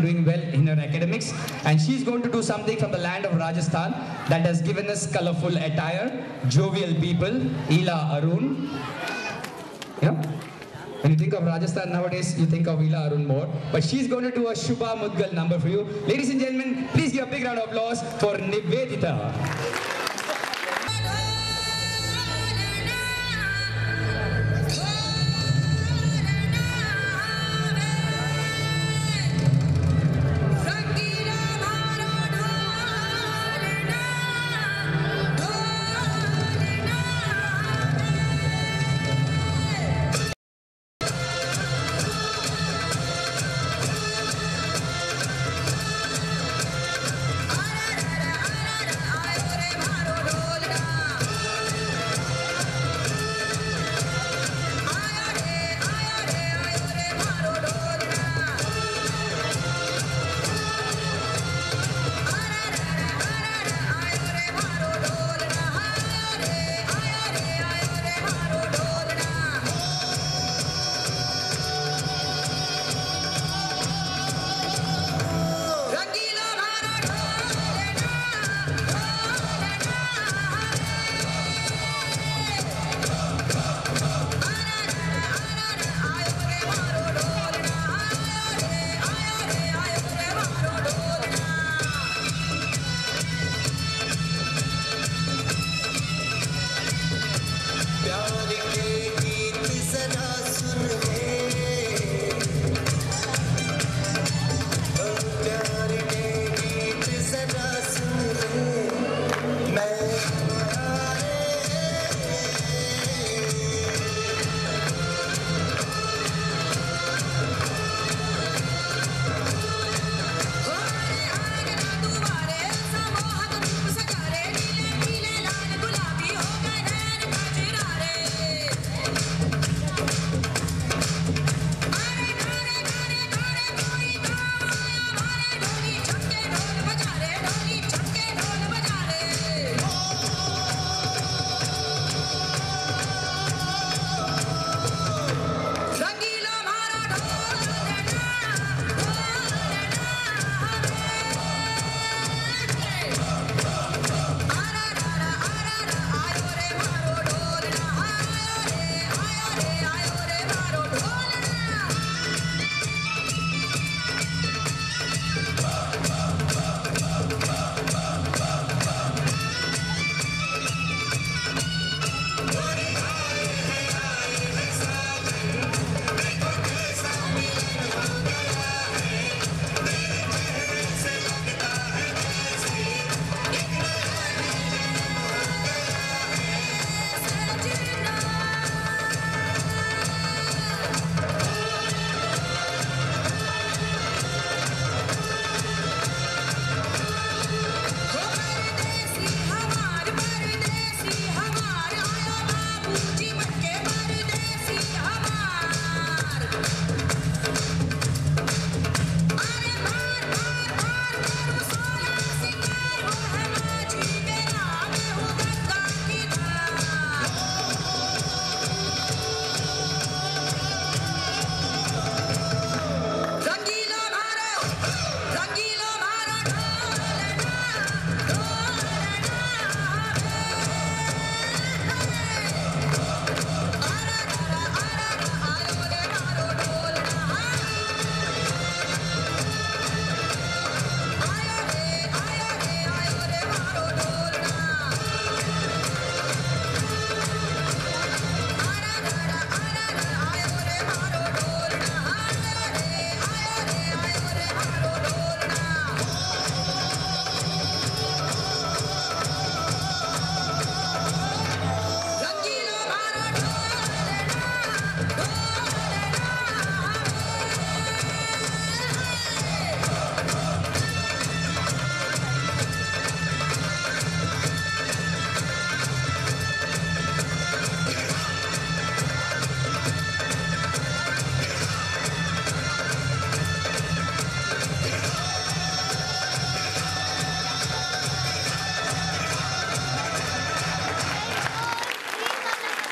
doing well in her academics, and she's going to do something from the land of Rajasthan that has given us colorful attire, jovial people, Ila Arun. Yeah? When you think of Rajasthan nowadays, you think of Ila Arun more. But she's going to do a Shubha Mudgal number for you. Ladies and gentlemen, please give a big round of applause for Nivedita.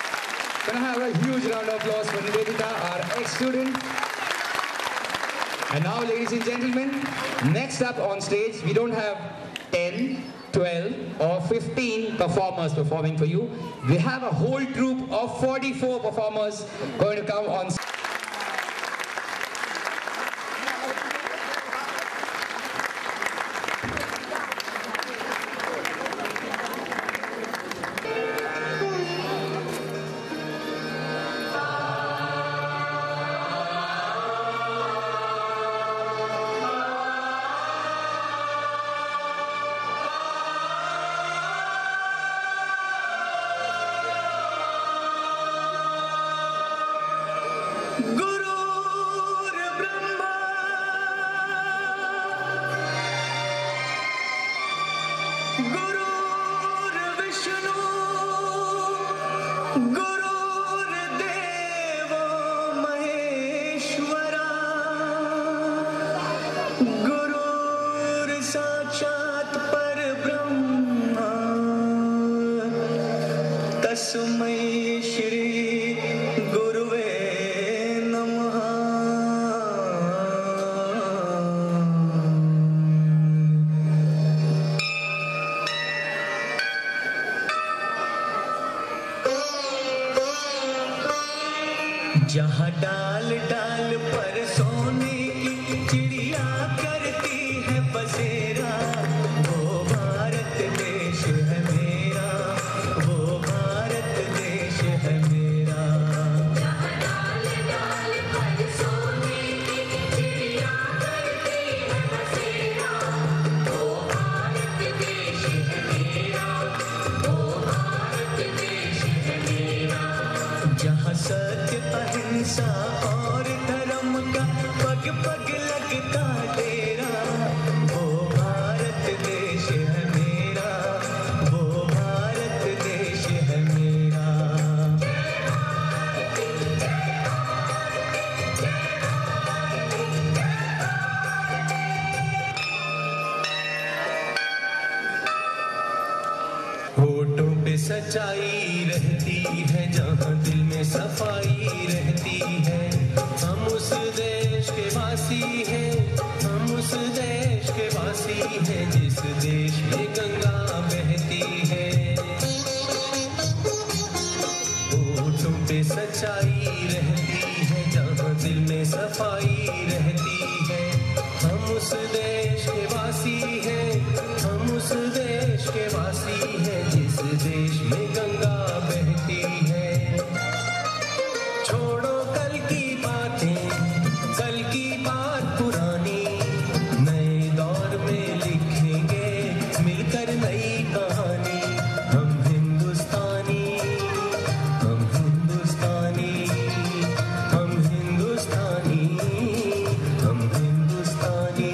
Can I have a huge round of applause for Nivedita, our ex-student? And now, ladies and gentlemen, next up on stage, we don't have 10, 12 or 15 performers performing for you. We have a whole troupe of 44 performers going to come on stage. जहाँ डाल डाल पर सोने की चिड़िया करती है बसेरा, वो भारत देश है मेरा, वो भारत देश है मेरा। जहाँ डाल डाल पर सोने की चिड़िया करती है बसेरा, वो भारत देश है मेरा, वो भारत देश है मेरा। जहाँ सत्य अहिंसा और धर्म का पग पग लगता डेरा, वो भारत देश है मेरा, वो भारत देश है मेरा। होठों पे सच्चाई रहती है, जहाँ दिल में सफाई रहती है। हम उस देश के वासी हैं, हम उस देश के वासी हैं, जिस देश में गंगा बहती है। होठों पे सच्चाई रहती है, जहाँ दिल में सफाई रहती है। हम उस देश के वासी हैं, हम उस देश के वासी हैं, जिस देश में गंगा बहती है। छोड़ो कल की बातें, कल की बात पुरानी, नए दौर में लिखेंगे मिलकर नई कहानी। हम हिंदुस्तानी, हम हिंदुस्तानी, हम हिंदुस्तानी, हम हिंदुस्तानी।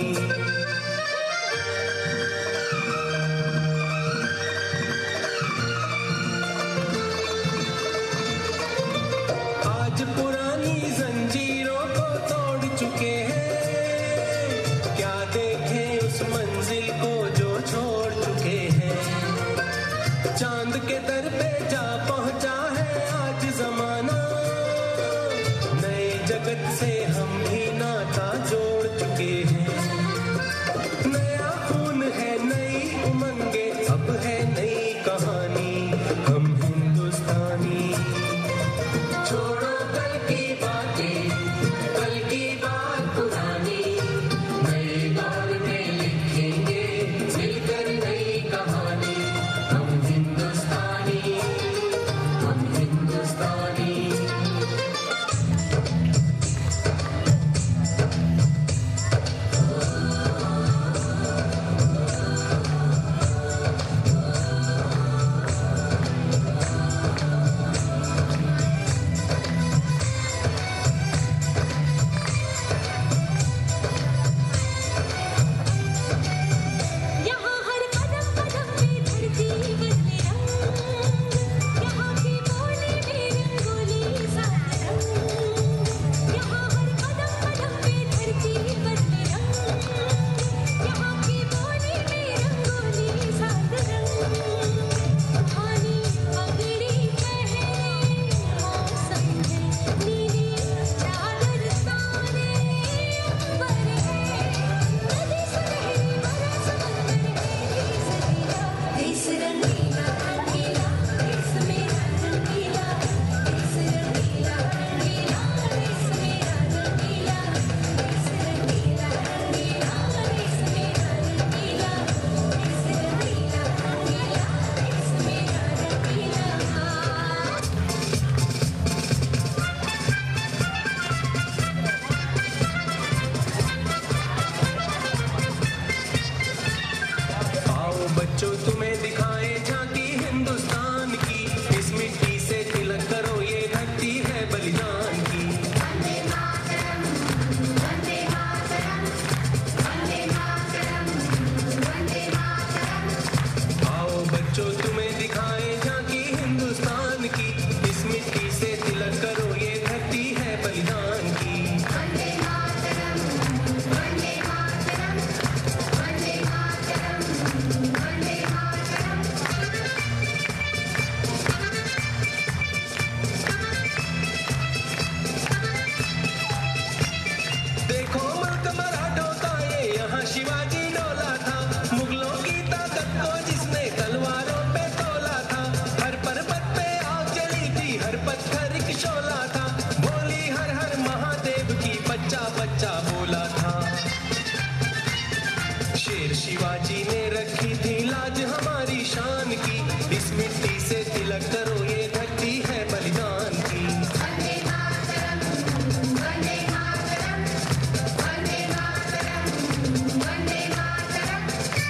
शिवाजी ने रखी थी लाज हमारी शान की, इस मिट्टी से तिलक करो ये धरती है बलिदान की। वंदे मातरम, वंदे मातरम, वंदे मातरम, वंदे मातरम।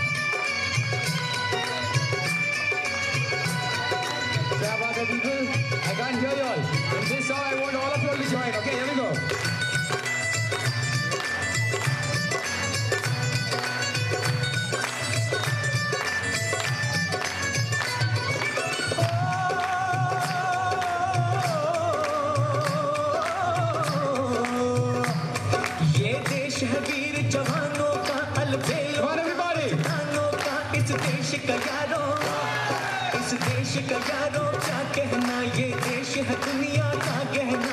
क्या बात है people? I can't hear you all. In this song I want all of you all to join. Okay, here we go. ये देश है वीर जवानों का अलबेल, Come on everybody. जवानों का इस देश का यारों, इस देश का यारों क्या कहना, ये देश है दुनिया का गहना।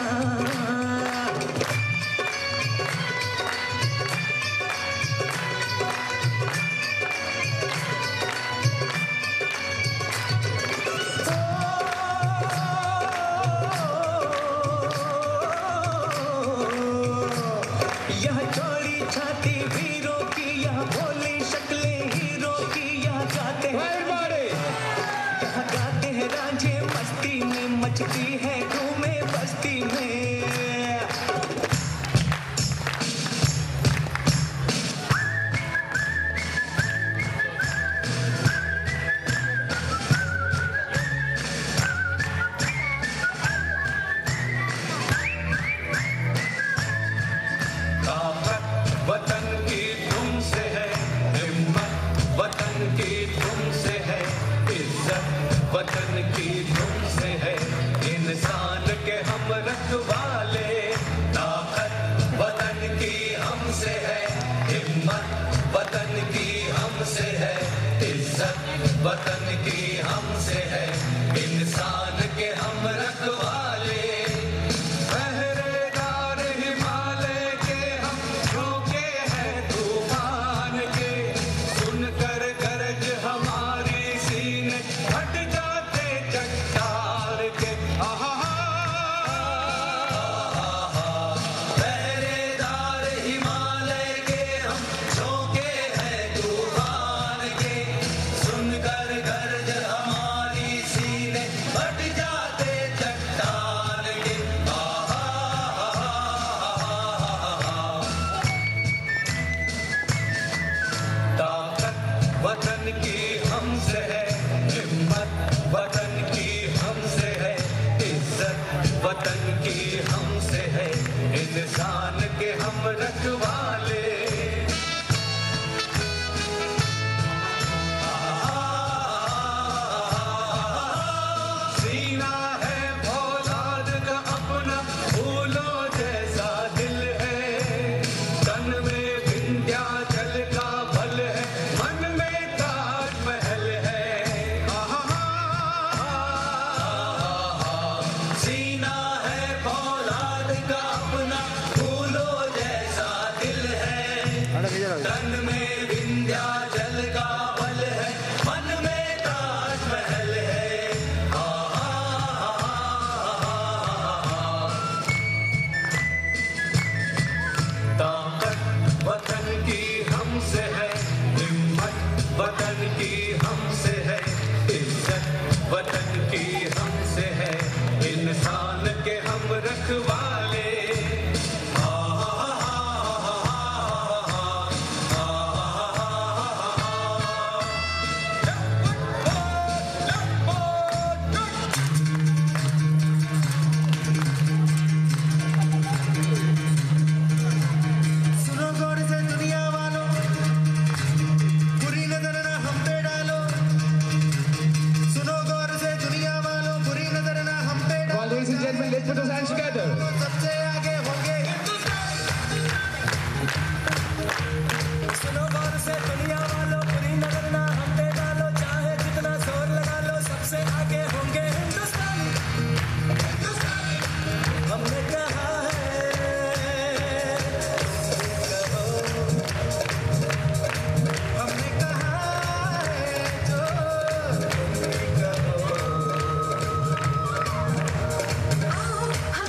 यह चौड़ी छाती वीरों की, यह भोली शक्लें हीरों की, यह गाते हैं Everybody. यहाँ गाते हैं रांझे मस्ती में, मचती है धूमें बस्ती में। ताकत वतन की तुम से है, हिम्मत वतन की तुम से है, इज्जत वतन की तुम से है, इंसान के हम रखवाले। ताकत वतन की हमसे है, हिम्मत वतन की हमसे है, इज्जत वतन की हमसे है, इंसान के हम रखवाले। पहरेदार हिमालय के हम, झोंके हैं तूफान के, सुनकर गरज हमारी सीने फट जाते चट्टान के। आहा पहरेदार हिमालय के हम, झोंके हैं तूफान के, सुनकर गरज हमारी सीने फट जाते चट्टान के। ताकत वतन की हमसे है, हिम्मत वतन की हमसे है, इज्जत वतन की हमसे है, इंसान के हम रखवाले। सीना है फौलाद का अपना, फूलों जैसा दिल है, तन में विंध्याचल का बल है, मन में ताजमहल है। सीना है फौलाद का अपना, फूलों जैसा दिल है, तन में विंध्याचल का बल है, मन में ताजमहल है। ताकत वतन की हमसे है, हिम्मत वतन की हमसे है, इज्जत वतन की हमसे है, इंसान के हम रखवाले। सुनो गौर से दुनिया वालों, बुरी नजर ना हम पे डालो। सुनो गौर से दुनिया वालों, बुरी नजर ना हम पे Come on, डालो। ladies and gentlemen, let's put those hands together. सबसे आगे होंगे हिंदुस्तान। सुनो गौर से दुनिया वालों, बुरी नजर ना हम पे डालो, चाहे जितना जोर लगा लो, सबसे आगे होंगे हिंदुस्तान। हमने कहा हमने कहा है जो तुम भी कहो। आओ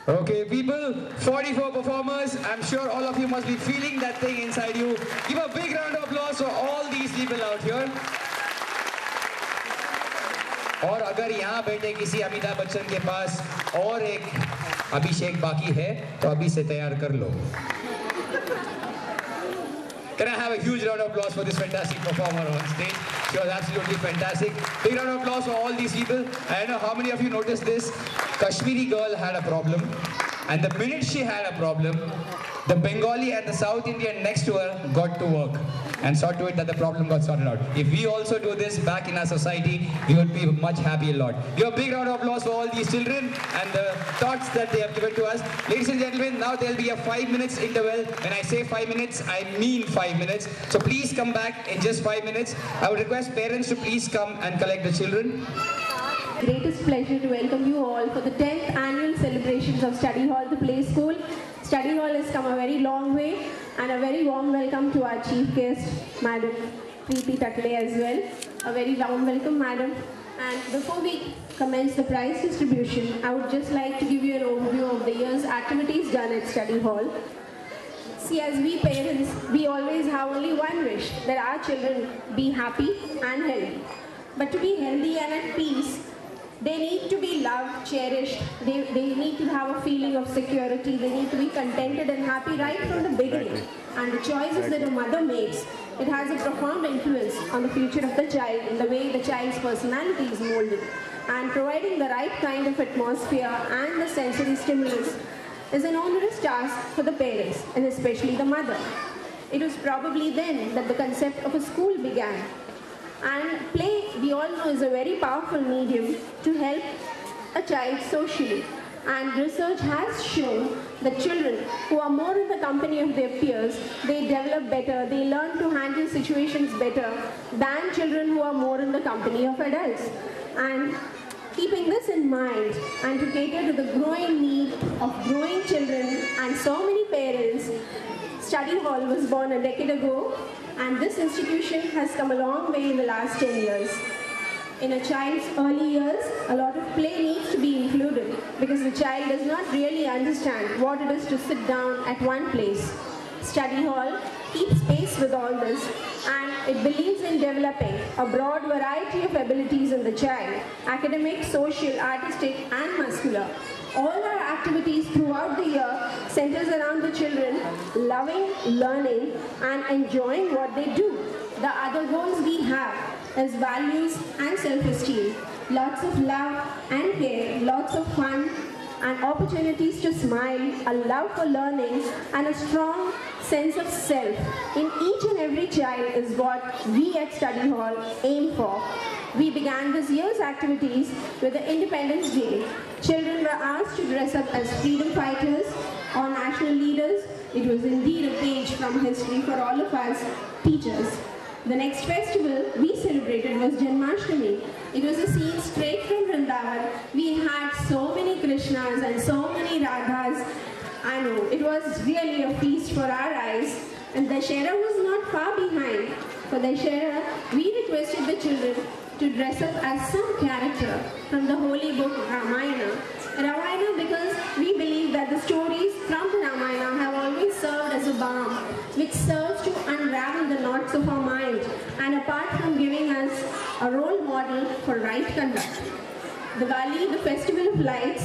Okay, people, 44 performers. I'm sure all of you must be feeling that thing inside you. Give a big round of applause for all these people out here. और अगर यहाँ बैठे किसी अमिताभ बच्चन के पास और एक अभिषेक बाकी है तो अभी से तैयार कर लो. Can I have a huge round of applause for this fantastic performer on stage? She was absolutely fantastic. Big round of applause for all these people. I don't know how many of you noticed this. Kashmiri girl had a problem, and the minute she had a problem, the Bengali and the South Indian next to her got to work and saw to it that the problem got sorted out. If we also do this back in our society, we would be much happier lot. Give a big round of applause for all these children and the thoughts that they have given to us. Ladies and gentlemen, now there will be a 5 minutes interval. When I say 5 minutes, I mean 5 minutes. So please come back in just 5 minutes. I would request parents to please come and collect the children. Greatest pleasure to welcome you all for the 10th annual celebrations of Study Hall, the Play School. Study Hall has come a very long way, and a very warm welcome to our chief guest, Madam Preeti Takle as well. A very warm welcome, Madam. And before we commence the prize distribution, I would just like to give you an overview of the year's activities done at Study Hall. See, as we parents, we always have only one wish, that our children be happy and healthy. But to be healthy and at peace, they need to be loved, cherished, they need to have a feeling of security, they need to be contented and happy right from the beginning. And the choices that a mother makes, it has a profound influence on the future of the child in the way the child's personality is molded. And providing the right kind of atmosphere and the sensory stimulus is an onerous task for the parents, and especially the mother. It was probably then that the concept of a school began. And play, we all know, is a very powerful medium to help a child socially. And research has shown that children who are more in the company of their peers, they develop better, they learn to handle situations better than children who are more in the company of adults. And keeping this in mind, and to cater to the growing need of growing children and so many parents, Study Hall was born a decade ago, and this institution has come a long way in the last 10 years. In a child's early years, a lot of play needs to be included because the child does not really understand what it is to sit down at one place. Study Hall keeps pace with all this, and it believes in developing a broad variety of abilities in the child: academic, social, artistic, and muscular. All our activities throughout the year centers around the children loving, learning, and enjoying what they do. The other goals we have is values and self-esteem, lots of love and care, lots of fun and opportunities to smile, a love for learning, and a strong sense of self in each and every child is what we at Study Hall aim for. We began this year's activities with the Independence Day. Children were asked to dress up as freedom fighters or national leaders. It was indeed a page from history for all of us teachers. The next festival we celebrated was Janmashtami. It was a scene straight from Vrindavan. We had so many Krishnas and so many Radhas. I know, it was really a feast for our eyes. And Dashera was not far behind. For Dashera, we requested the children to dress up as some character from the holy book Ramayana. Ramayana because we believe that the stories from the Ramayana have always served as a balm which serves to unravel the knots of our mind, and apart from giving us a role model for right conduct. Diwali, the festival of lights,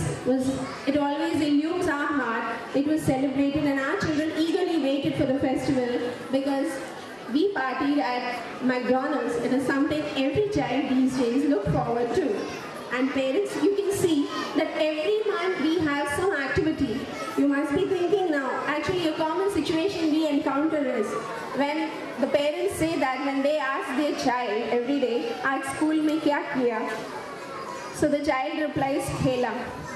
it always illumines our heart. It was celebrated and our children eagerly waited for the festival because we partied at McDonald's. It is something every child these days look forward to. And parents, you can see that every month we have some activity. You must be thinking now, actually a common situation we encounter is when the parents say that when they ask their child every day, "Aaj school mein kya kiya?" So the child replies, "Khela."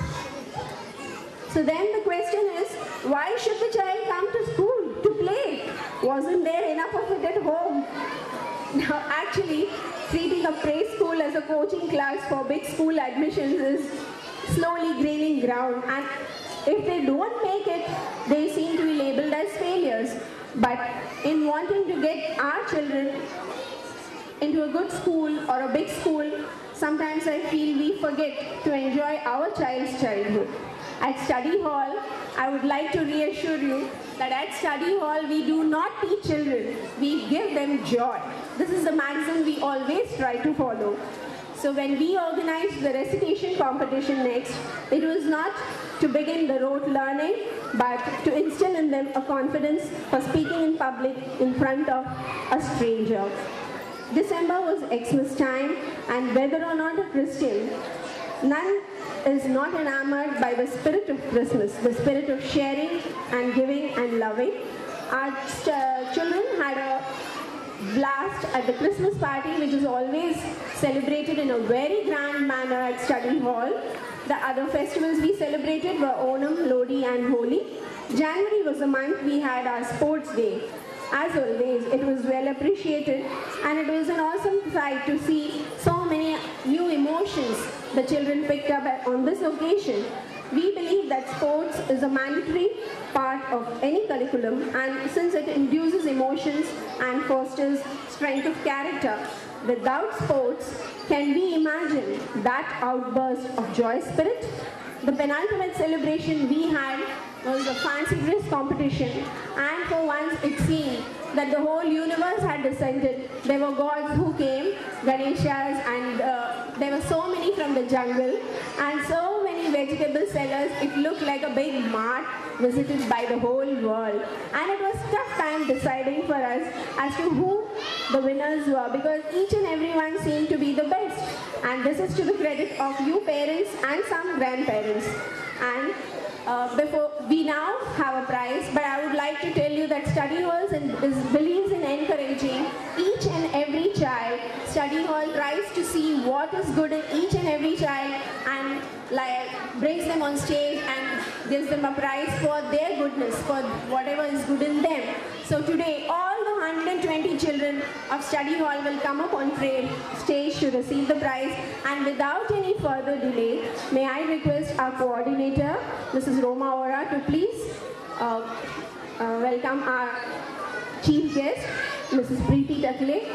So then the question is, why should the child come to school to play? Wasn't there enough of it at home? Now actually, treating a preschool as a coaching class for big school admissions is slowly gaining ground, and if they don't make it, they seem to be labeled as failures. But in wanting to get our children into a good school or a big school, sometimes I feel we forget to enjoy our child's childhood. at study hall, I would like to reassure you that at study hall we do not teach children, we give them joy. This is the maxim we always try to follow. So when we organized the recitation competition next, it was not to begin the rote learning, but to instill in them a confidence for speaking in public in front of a stranger. December was Xmas time, and whether or not a Christian, none is not enamored by the spirit of Christmas, the spirit of sharing and giving and loving. Our children had a blast at the Christmas party, which is always celebrated in a very grand manner at study hall. The other festivals we celebrated were Onam, Lodi and Holi. January was the month we had our sports day. As always, it was well appreciated, and it was an awesome sight to see so many new emotions the children picked up on this occasion. We believe that sports is a mandatory part of any curriculum, and since it induces emotions and fosters strength of character, without sports, can we imagine that outburst of joy spirit? The penultimate celebration we had was a fancy dress competition, and for once it seemed that the whole universe had descended. There were gods who came, Ganeshas, and there were so many from the jungle, and so many vegetable sellers. It looked like a big mart visited by the whole world. And it was tough time deciding for us as to who the winners were, because each and everyone seemed to be the best. And this is to the credit of you parents and some grandparents. And before we now have a prize, but I would like to tell you that study halls believes in encouraging each and every child. Study hall tries to see what is good in each and every child and brings them on stage and gives them a prize for their goodness, for whatever is good in them. So today, all the 120 children of study hall will come up on stage to receive the prize. And without any further delay, may I request our coordinator, Mrs. Roma Ora, to please welcome our chief guest, Mrs. Preeti Takle.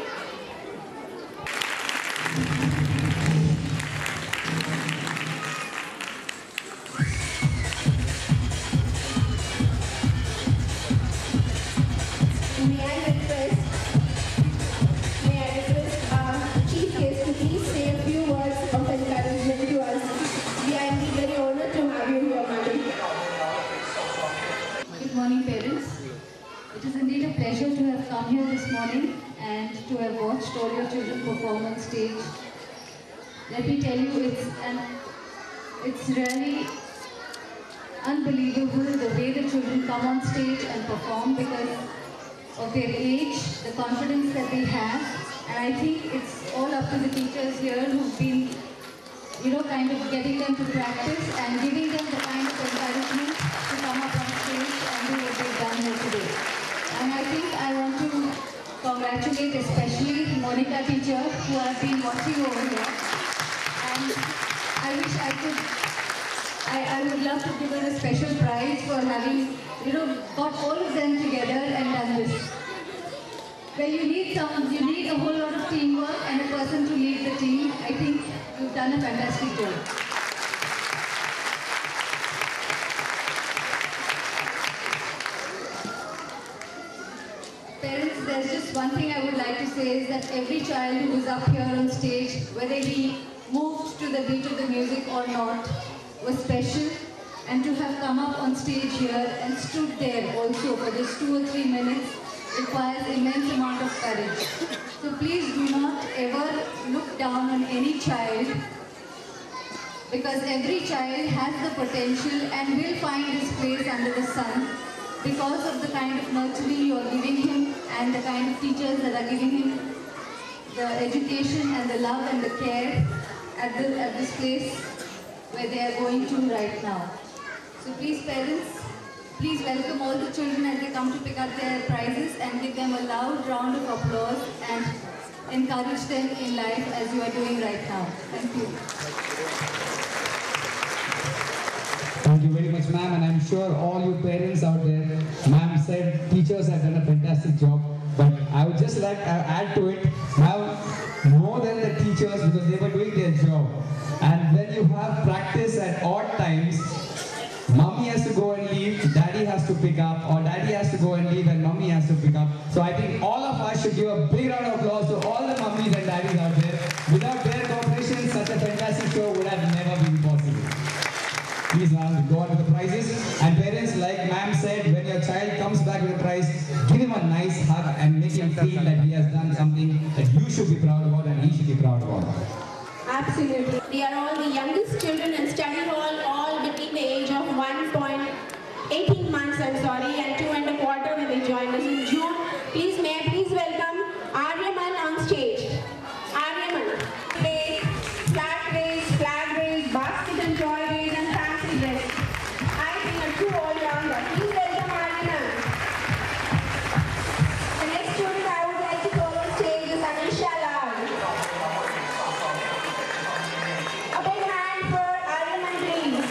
May I request our chief guest to please say a few words of encouragement to us. We are indeed very honored to have you here, madam. Good morning, parents. It is indeed a pleasure to have come here this morning and to have watched all your children perform on stage. Let me tell you, it's really unbelievable the way the children come on stage and perform because of their age, the confidence that they have, and I think it's all up to the teachers here who've been, kind of getting them to practice and giving them the kind of encouragement to come up on stage and do what they've done here today. And I think I want to congratulate especially Monica teacher who I've been watching over here. And I wish I would love to give her a special prize for having got all of them together and done this. Where you need a whole lot of teamwork and a person to lead the team. I think you've done a fantastic job. Parents, there's just one thing I would like to say is that every child who is up here on stage, whether he moved to the beat of the music or not, was special. And to have come up on stage here and stood there also for just 2 or 3 minutes requires immense amount of courage. So please do not ever look down on any child, because every child has the potential and will find his place under the sun because of the kind of nurturing you are giving him and the kind of teachers that are giving him the education and the love and the care at this place where they are going to right now. So please parents, please welcome all the children as they come to pick up their prizes and give them a loud round of applause and encourage them in life as you are doing right now. Thank you. Thank you very much, ma'am, and I'm sure all you parents out there, ma'am said teachers have done a fantastic job, but I would just like to add to it, ma'am, more than the teachers, because they were doing their job. And when you have practice at odd times, pick up, or daddy has to go and leave and mommy has to pick up. So I think all of us should give a big round of applause to all the mummies and daddies out there. Without their cooperation, such a fantastic show would have never been possible. Please now go on to the prizes. And parents, like ma'am said, when your child comes back with a prize, give him a nice hug and make him feel that he has done something that you should be proud about and he should be proud about. Absolutely. They are all the youngest children in study hall, all between the age of 18 months, and 2.25 when they joined us in June. Please, may I please welcome Aryaman on stage. Aryaman. Race, flag race, basket and toy race, and fancy dress. I think a true all-rounder. Please welcome Aryaman. The next student I would like to call on stage is Anisha Lal. A big hand for Aryaman, please.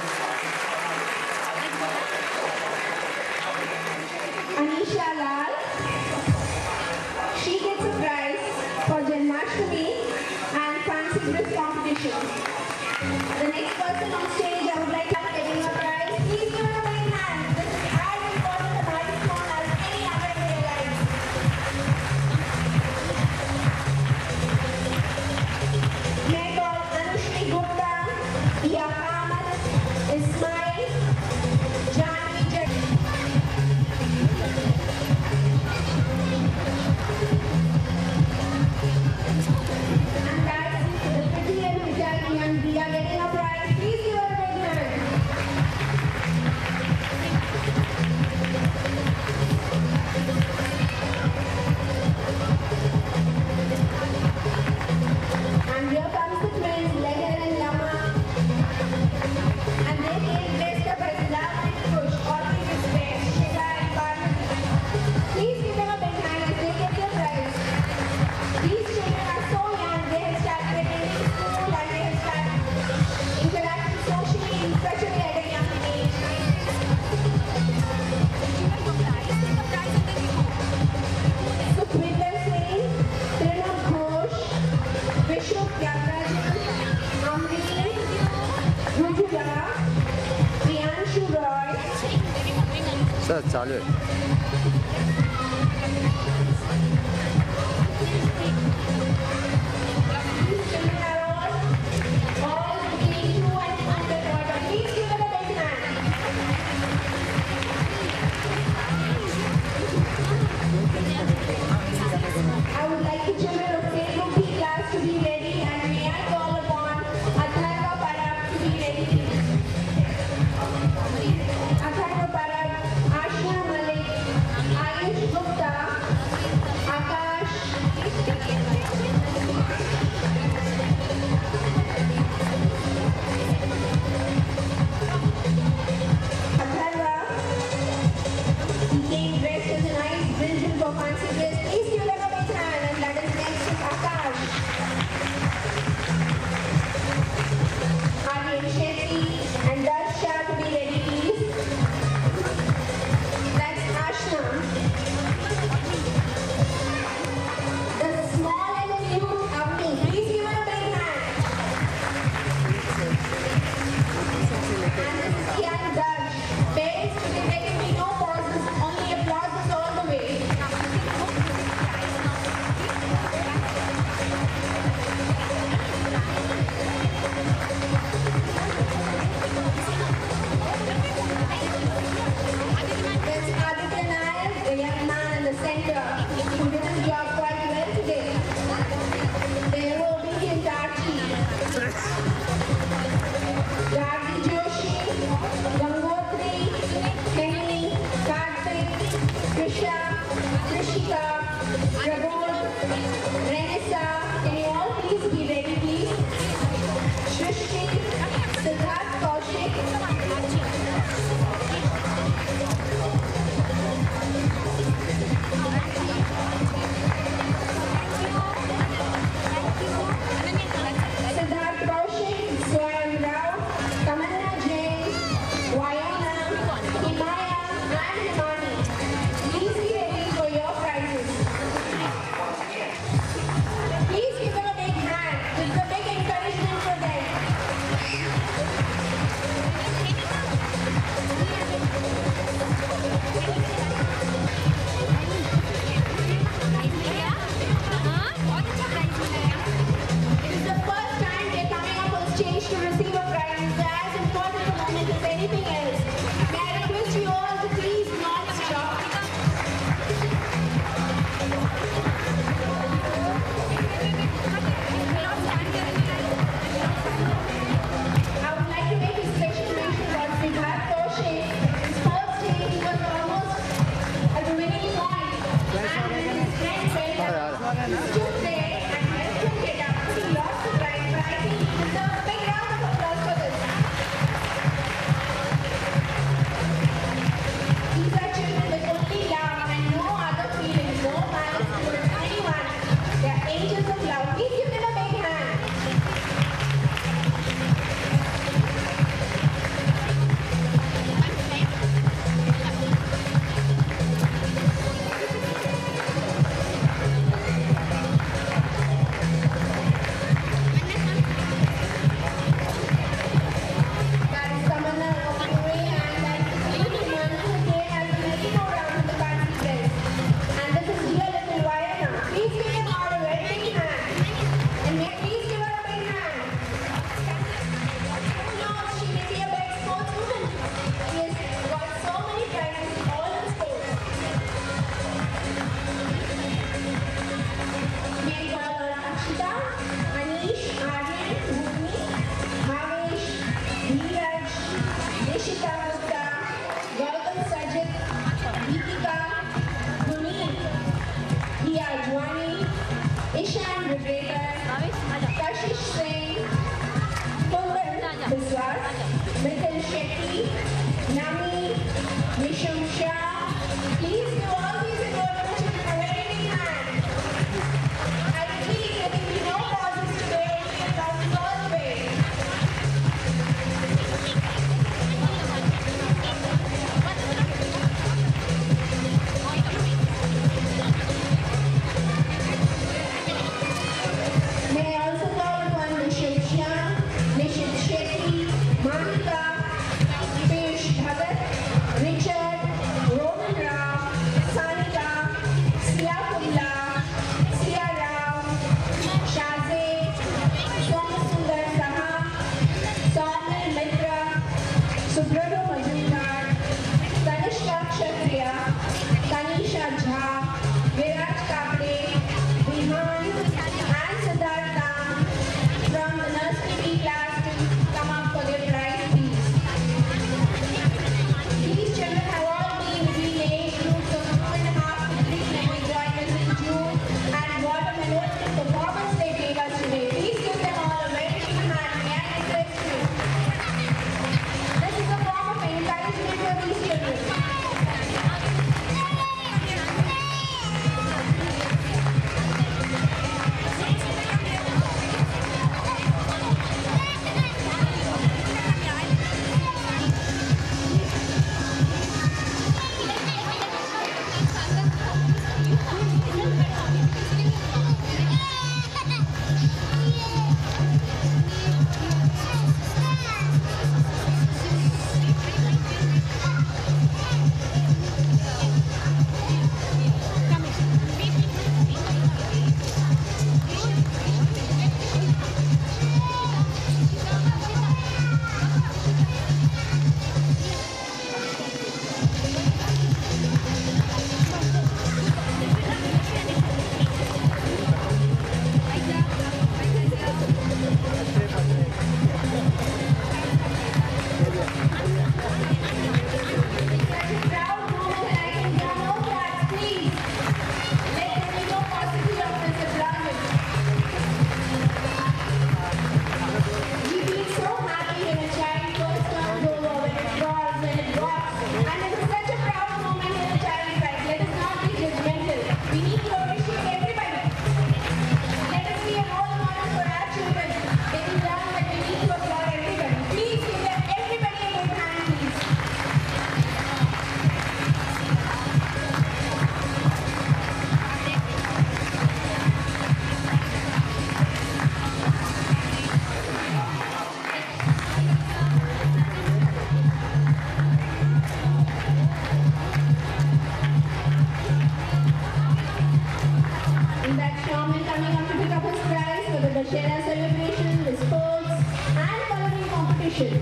Anisha Lal. She gets a prize for Janmashtami and fancy dress competition. The next person on stage I would like to have getting a prize. Please give her a big hand. This is as important a milestone as any other in their lives. May I call Anushri Gupta, Dia Kamath, Ismail, Janvi Jaggi. And that's the pretty and Vijay young Dia getting a prize. Please give her a big hand. And here comes the twins, Leher and Lama. And they came dressed up as Love and Kush, always with space, Shiva and Parvati. Please give them a big hand as they get their prize. These children are so young, they have started attending school and they have started interacting socially in such a way at a young age. Sukhwinder Singh, Trinam Ghosh, Vishnu Tyagarajan, Amriti, Rujula, Priyanshu Roy, sir चालू है these children are all between 2 and under. Please give them a big hand. I would like the children of K-Group B class to be ready, and may I call upon Atharva Parab to be ready. Atharva Parab, Ashna Malik, Ayush Gupta, Akash,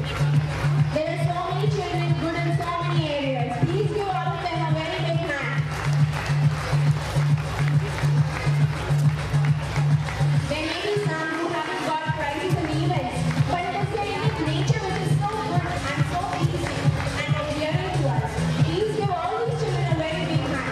There are so many children good in so many areas. Please give all of them a very big hand. There may be some who haven't got prizes in events, but it is their unique nature which is so good and so pleasing and endearing to us. Please give all these children a very big hand.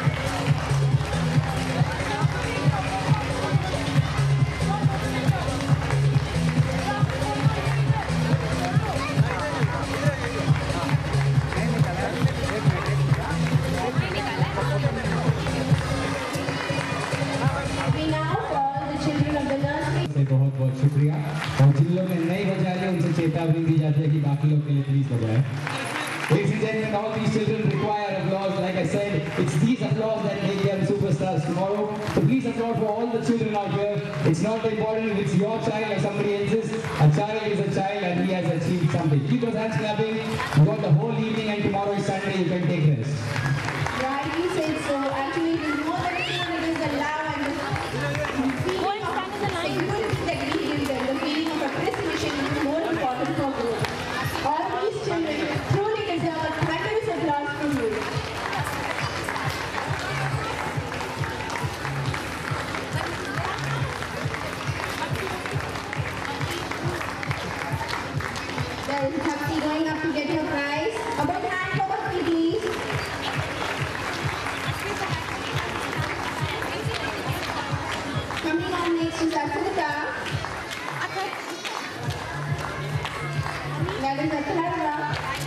We now call the children of the nursery. से बहुत बहुत शुक्रिया और जिन लोगों ने नहीं बजाया है उनसे चेतावनी दी जाती है कि बाकी लोग के लिए प्लीज बजाएं. Ladies and gentlemen, all these children require applause. Like I said, it's these applause that make them superstars tomorrow. So please applaud for all the children out here. It's not important if it's your child or somebody else's. A child is a child and he has achieved something. Keep those hands clapping. You got the whole evening and tomorrow is Sunday. You can take rest. Right, you said so. Actually, it is more than fun. It is the love and the feeling of security that we give them. The feeling of appreciation is more important for growth. All these children truly deserve a tremendous applause from you. There is Bhakti going up to get her prize. A big hand for Bhakti, please. Coming on next is Akrita. That is Atharva.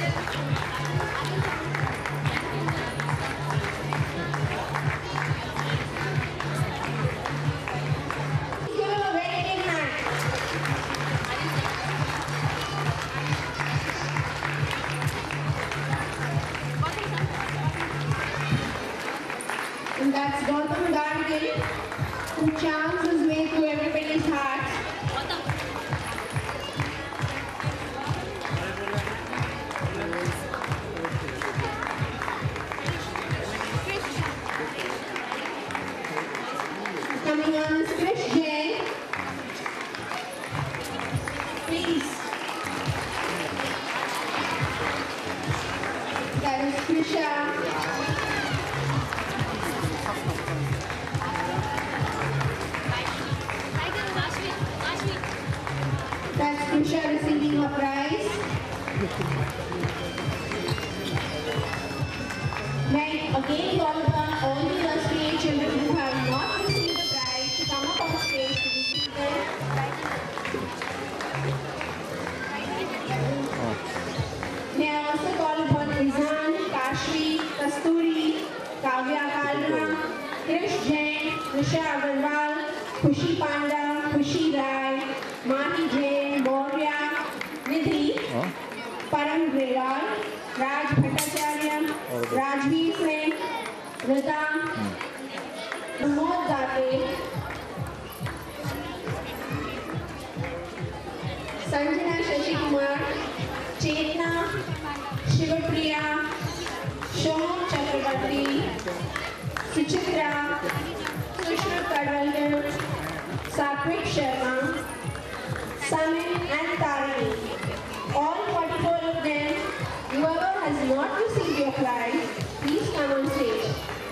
Give him a very big hand. And that's Gautam Gargil, who charms his way through everybody's hearts. Coming on is Krish Jain. Please. That is Krisha. That's Krisha receiving a prize. Then again call upon all the nursery age children who have not received a prize to come up on stage to receive them. May I also call upon Izan, Kashvi, Kasturi, Kavya Kalra, Krish Jain, Nisha Agarwal, Khushi Panda, Khushi Rai, Mani Jain, Maurya, Nidhi, Param Grewal, Raj Bhattacharya, Rajveer Singh, Rita, Pramod Date, Sanjana Shashikumar, Chetna, Shivapriya, Shom Chakrabarti, Suchitra, Sushma Kadwalkar, Satvik Sharma, Samin and Tarini. All 44 of them, whoever has not received your prize, please come on stage.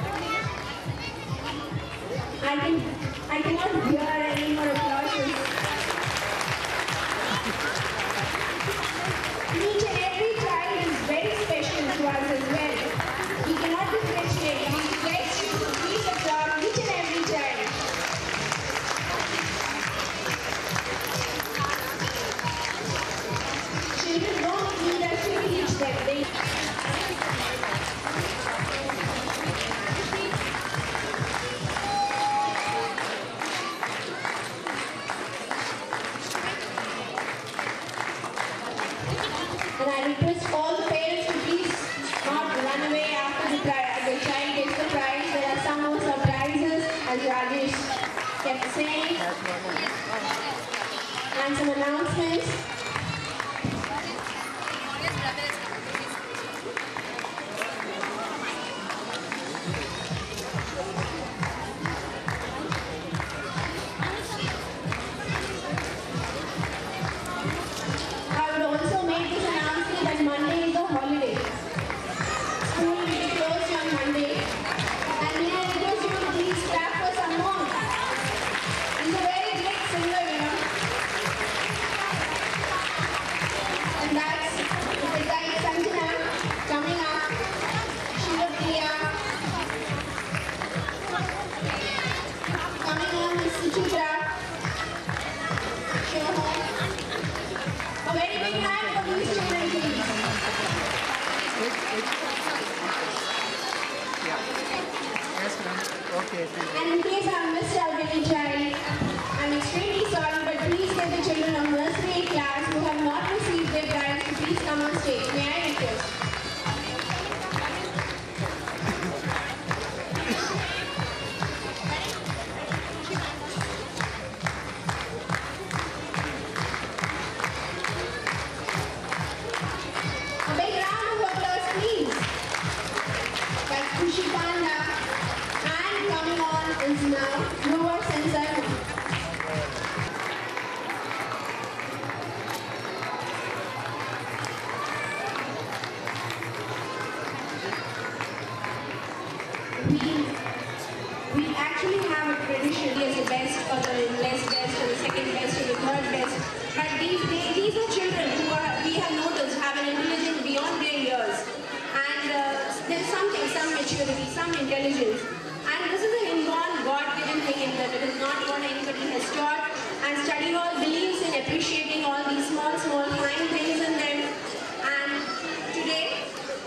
I cannot hear any more applauses. Each and every child is very special to us as well. We cannot differentiate. We request you to please applaud each and every child. Children don't need us to teach them. They And I request all the parents to please not run away after the child gets the prize. There are some more surprises, as Rajesh kept saying, and some announcements. I would also make this announcement. Please come and please. Okay, thank you. And in case I missed out any child, I'm extremely sorry, but please get the children of nursery class who have not received their prize to please come on stage. May I request? A big round of applause, please. That's Kushi Panda. And coming on is now Noah Sensar. We actually have a tradition as the best or the less best or the second best or the third best. But these are children who we have noticed have an intelligence beyond their years. And there's something, some maturity, some intelligence. And this is an inborn God-given thing in them. It is not what anybody has taught. And study hall believes in appreciating all these small, fine things in them. And today,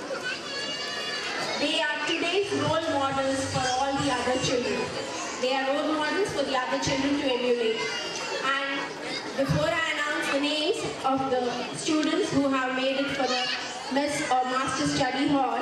they are today's role models for all the other children. They are role models for the other children to emulate. And before I announce the names of the students who have made it for the Miss or Master Study Hall,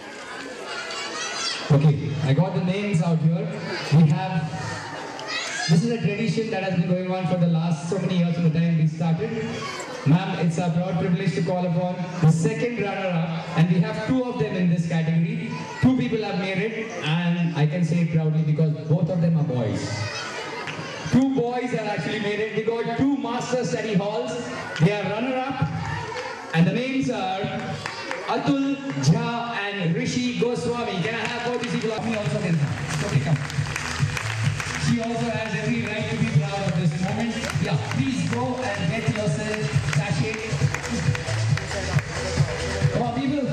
Okay, I got the names out here. We have, this is a tradition that has been going on for the last so many years from the time we started. Ma'am, it's our proud privilege to call upon the second runner-up, and we have two of them in this category. Two people have made it, and I can say it proudly because both of them are boys. Two boys have actually made it. We got two master study halls. They are runner-up, and the names are Atul Jha and Rishi Goswami. Can I have both these people up? Me also can have. Okay, come. She also has every right to be proud of this moment. Yeah, please go and get yourself sachet. Come on, people.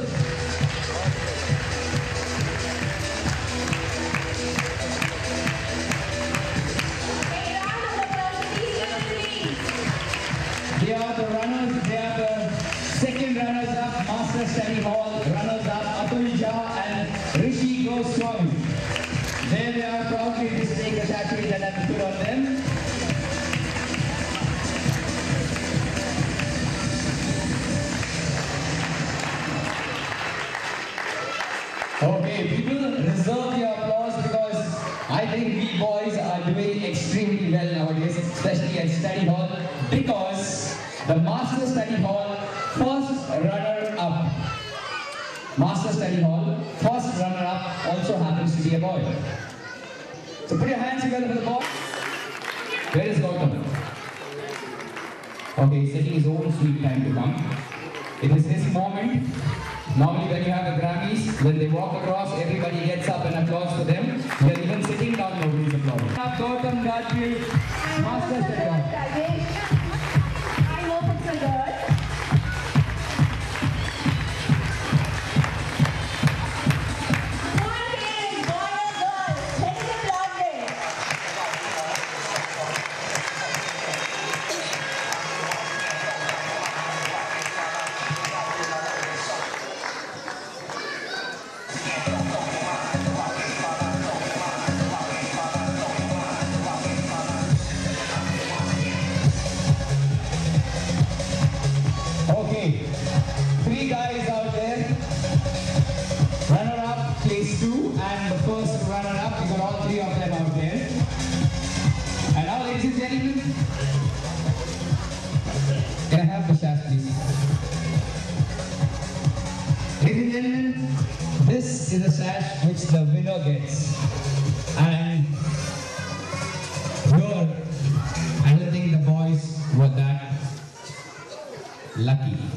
a round of applause for these children, please. They are the runners. They are the second runners-up, Master Study Hall runners-up, Atul Jha and Rishi Goswami. There they are proudly displaying the sachet that has been put on them. Okay, people, reserve your applause because I think we boys are doing extremely well nowadays, especially at Study Hall, because the Master Study Hall first runner-up, Master Study Hall first runner-up also happens to be a boy. So put your hands together for the boy. Where is Gautam? Okay, he's taking his own sweet time to come. It is his moment. Normally when you have the Grammys, when they walk across, everybody gets up and applauds for them. We are even sitting down, nobody's applauding. Gautam Gadgil, Master Study Hall. I hope it's a girl. Boy or girl, take it applauded. Okay, three guys out there. Runner-up, place 2, and the first runner-up. We got all three of them out there. And now, ladies and gentlemen, can I have the sash, please? Ladies and gentlemen, this is a sash which the winner gets. And here, I don't think the boys were that lucky.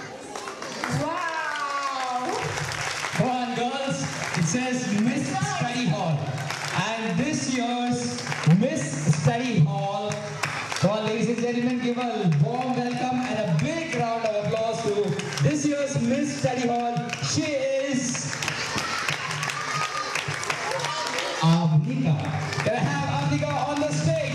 Wow. Come on, girls. It says Miss Study Hall. And this year's Miss Study Hall. Come on, ladies and gentlemen, give a warm welcome and a big round of applause to this year's Miss Study Hall. She is Avnika. Can I have Avnika on the stage?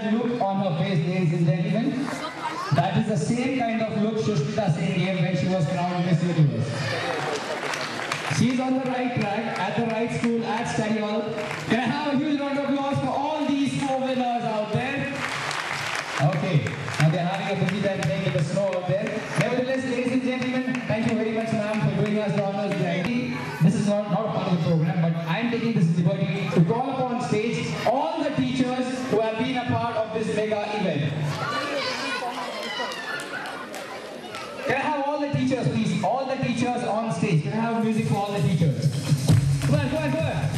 that look on her face, ladies and gentlemen? That is the same kind of look Shushmita Singh gave when she was crowned Miss Universe. She's on the right track, at the right school, at Study Hall. Can I have a huge round of applause for all these 4 winners out there? Okay, now they're having a busy time playing with the snow out there. Nevertheless, ladies and gentlemen, thank you very much, ma'am, for doing us the honors today. This is not a part of the program, but I am taking this liberty to call upon stage all the teachers who have been a part of this mega event. Can I have all the teachers, please? All the teachers on stage. Can I have music for all the teachers? Go ahead, go ahead, go ahead.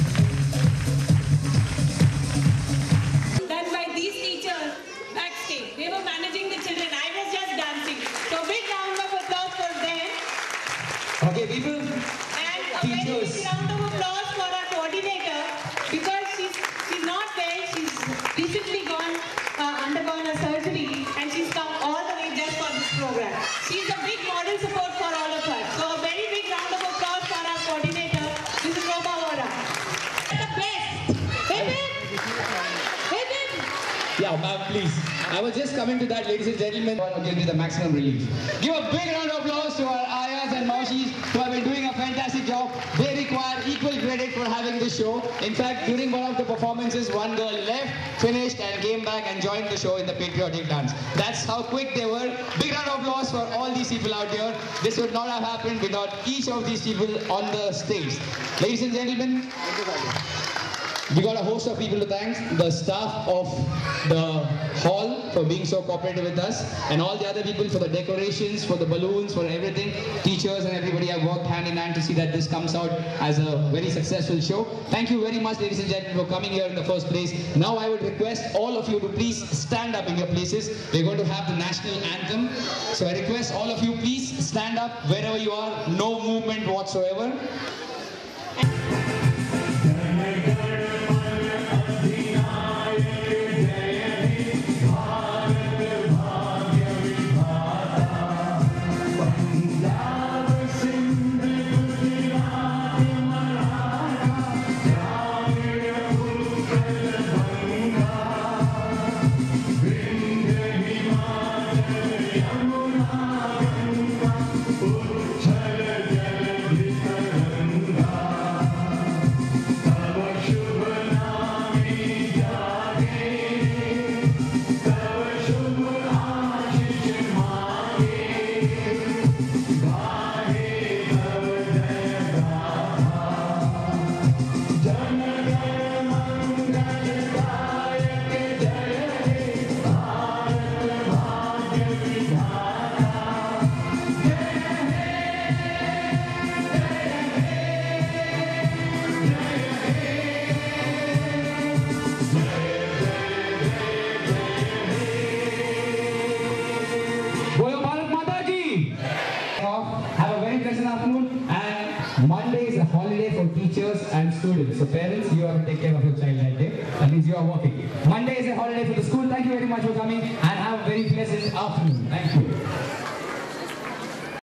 Done by these teachers backstage. They were managing the children. I was just dancing. So big round of applause for them. Okay, people. And a very big round of applause for our coordinator because she's not well. She's recently undergone a surgery and she's come all the way just for this program. She's a big moral support for all of us. So a very big round of applause for our coordinator, Mrs. Roba Vora. The best. Yeah, ma'am, please. I was just coming to that, ladies and gentlemen. One will give me the maximum relief. Give a big round of applause to our ayahs and maushis who have been doing a fantastic job. They require equal credit for having this show. In fact, during one of the performances, one girl left, finished, and came back and joined the show in the patriotic dance. That's how quick they were. Big round of applause for all these people out here. This would not have happened without each of these people on the stage. Ladies and gentlemen, we got a host of people to thank. The staff of the hall for being so cooperative with us, and all the other people for the decorations, for the balloons, for everything. Teachers and everybody have worked hand in hand to see that this comes out as a very successful show. Thank you very much, ladies and gentlemen, for coming here in the first place. Now I would request all of you to please stand up in your places. We're going to have the national anthem. So I request all of you, please stand up wherever you are. No movement whatsoever. Monday is a holiday for teachers and students. So parents, you have to take care of your child that day. That means you are working. Monday is a holiday for the school. Thank you very much for coming and have a very pleasant afternoon. Thank you.